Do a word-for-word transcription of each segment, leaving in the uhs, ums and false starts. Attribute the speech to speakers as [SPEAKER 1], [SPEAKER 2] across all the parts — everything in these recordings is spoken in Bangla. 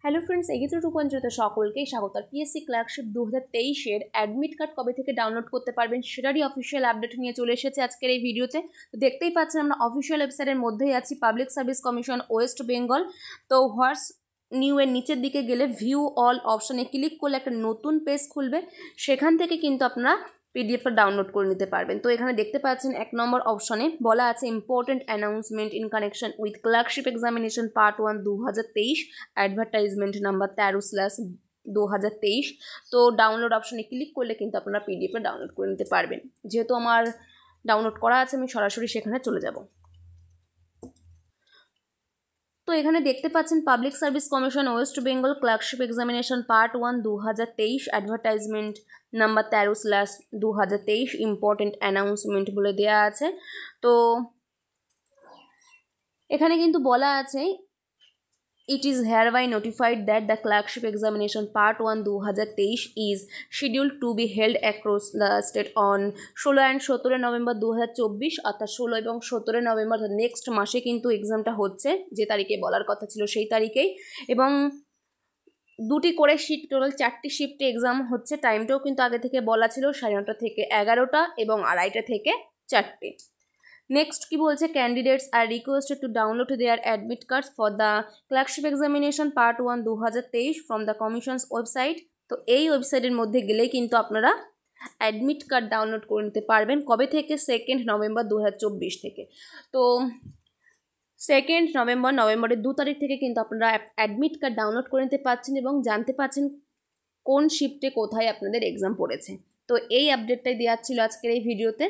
[SPEAKER 1] হ্যালো ফ্রেন্ডস, এগিয়ে টু পয়েন্ট জিরোতে সকলকেই স্বাগত। আর পিএসসি ক্লার্কশিপ দু হাজার তেইশের অ্যাডমিট কার্ড কবে থেকে ডাউনলোড করতে পারবেন সেটারই অফিসিয়াল আপডেট নিয়ে চলে এসেছে আজকের এই ভিডিওতে। তো দেখতেই পাচ্ছেন আমরা অফিসিয়াল ওয়েবসাইটের মধ্যেই আছি, public service commission west Bengal. তো হোয়াটস নিউ এর নিচের দিকে গেলে ভিউ অল অপশানে ক্লিক করলে একটা নতুন পেজ খুলবে, সেখান থেকে কিন্তু আপনারা পিডিএফটা ডাউনলোড করে নিতে পারবেন। তো এখানে দেখতে পাচ্ছেন এক নম্বর অপশনে বলা আছে important announcement in connection with clerkship examination part one দু হাজার তেইশ অ্যাডভার্টাইজমেন্ট নাম্বার তেরো স্ল্যাশ দু হাজার তেইশ। তো ডাউনলোড অপশনে ক্লিক করলে কিন্তু আপনারা পিডিএফটা ডাউনলোড করে নিতে পারবেন। যেহেতু আমার ডাউনলোড করা আছে, আমি সরাসরি সেখানে চলে যাব। তো এখানে দেখতে পাচ্ছেন public service commission west Bengal clerkship examination part one দু হাজার তেইশ অ্যাডভার্টাইজমেন্ট নাম্বার তেরো স্ল্যাশ দু হাজার তেইশ ইম্পর্টেন্ট অ্যানাউন্সমেন্ট বলে দেওয়া আছে। তো এখানে কিন্তু বলা আছে it is hereby notified that the clerkship examination part one দু হাজার তেইশ is scheduled to be held across the state on ষোলো and সতেরো নভেম্বর দু হাজার চব্বিশ, অর্থাৎ ষোলো এবং সতেরো নভেম্বর নেক্সট মাসে কিন্তু এক্সামটা হচ্ছে, যে তারিখে বলার কথা ছিল সেই তারিখেই। এবং দুটি করে শিফট, টোটাল চারটি শিফটে এক্সাম হচ্ছে। টাইমটাও কিন্তু আগে থেকে বলা ছিল, সাড়ে নটা থেকে এগারোটা এবং আড়াইটা থেকে চারটে। নেক্সট কি বলছে, candidates are requested to download their admit cards for the clerkship examination part one দু হাজার তেইশ ফ্রম দ্য কমিশনস ওয়েবসাইট। তো এই ওয়েবসাইটের মধ্যে গেলেই কিন্তু আপনারা অ্যাডমিট কার্ড ডাউনলোড করে নিতে পারবেন। কবে থেকে? সেকেন্ড নভেম্বর দু হাজার চব্বিশ থেকে। তো সেকেন্ড নভেম্বর নভেম্বরের দু তারিখ থেকে কিন্তু আপনারা অ্যাডমিট কার্ড ডাউনলোড করে নিতে পারছেন এবং জানতে পারছেন কোন শিফটে কোথায় আপনাদের এক্সাম পড়েছে। তো এই আপডেটটাই দেওয়া ছিল আজকের এই ভিডিওতে,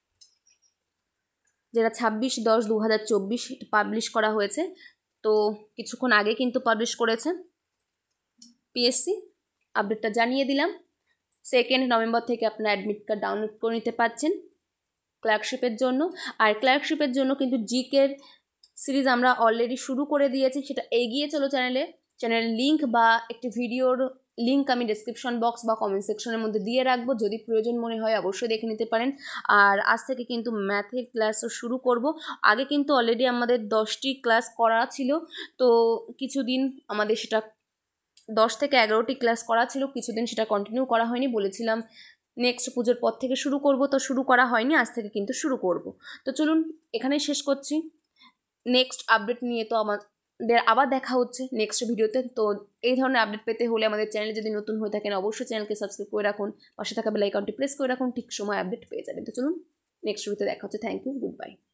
[SPEAKER 1] যেটা ছাব্বিশ দশ দু হাজার চব্বিশ পাবলিশ করা হয়েছে। তো কিছুক্ষণ আগে কিন্তু পাবলিশ করেছে পিএসসি, আপডেটটা জানিয়ে দিলাম। সেকেন্ড নভেম্বর থেকে আপনারা অ্যাডমিট কার্ড ডাউনলোড করে নিতে পারছেন ক্লার্কশিপের জন্য। আর ক্লার্কশিপের জন্য কিন্তু জিকের সিরিজ আমরা অলরেডি শুরু করে দিয়েছি, সেটা এগিয়ে চলো চ্যানেলে। চ্যানেলের লিঙ্ক বা একটি ভিডিওর লিঙ্ক আমি ডেসক্রিপশন বক্স বা কমেন্ট সেকশনের মধ্যে দিয়ে রাখবো, যদি প্রয়োজন মনে হয় অবশ্যই দেখে নিতে পারেন। আর আজ থেকে কিন্তু ম্যাথের ক্লাসও শুরু করব। আগে কিন্তু অলরেডি আমাদের দশটি ক্লাস করা ছিল, তো কিছুদিন আমাদের সেটা দশ থেকে এগারোটি ক্লাস করা ছিল, কিছুদিন সেটা কন্টিনিউ করা হয়নি। বলেছিলাম নেক্সট পুজোর পর থেকে শুরু করব, তো শুরু করা হয়নি, আজ থেকে কিন্তু শুরু করব। তো চলুন এখানেই শেষ করছি। নেক্সট আপডেট নিয়ে তো আমাদের আবার দেখা হচ্ছে নেক্সট ভিডিওতে। তো এই ধরনের আপডেট পেতে হলে আমাদের চ্যানেলে যদি নতুন হয়ে থাকেন অবশ্যই চ্যানেলকে সাবস্ক্রাইব করে রাখুন, পাশে থাকা বেল আইকনটি প্রেস করে রাখুন, ঠিক সময় আপডেট পেয়ে যাবেন। তো চলুন নেক্সট ভিডিওতে দেখা হচ্ছে। Thank you, good by.